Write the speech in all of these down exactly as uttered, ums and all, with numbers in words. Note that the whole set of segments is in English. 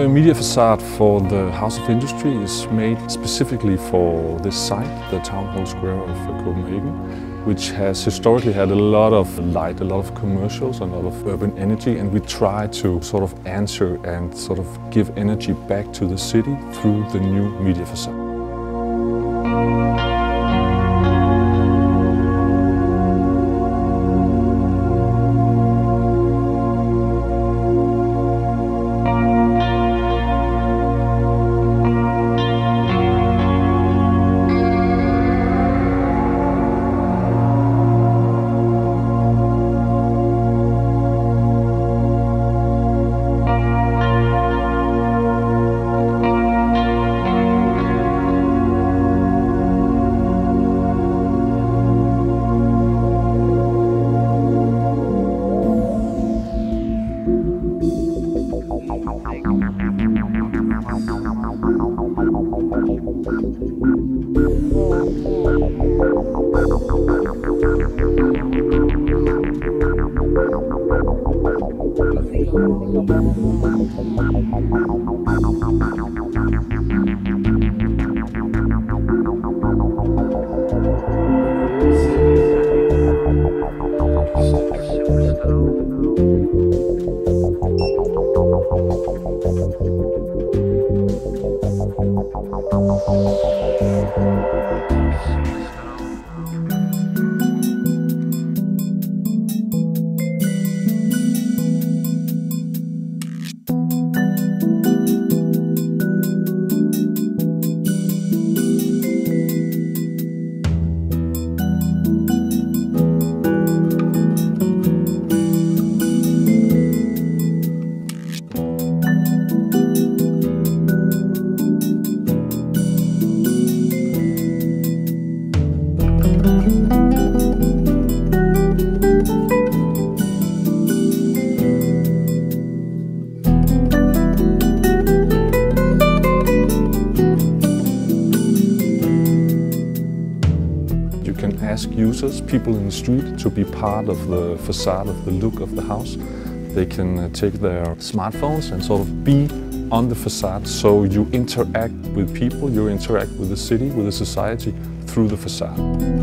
The media facade for the House of Industry is made specifically for this site, the Town Hall Square of Copenhagen, which has historically had a lot of light, a lot of commercials, a lot of urban energy, and we try to sort of answer and sort of give energy back to the city through the new media facade. You can ask users, people in the street, to be part of the facade, of the look of the house. They can uh, take their smartphones and sort of be on the facade, so you interact with people, you interact with the city, with the society through the facade.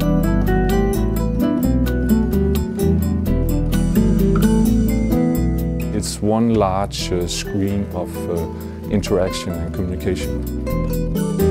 It's one large uh, screen of uh, interaction and communication.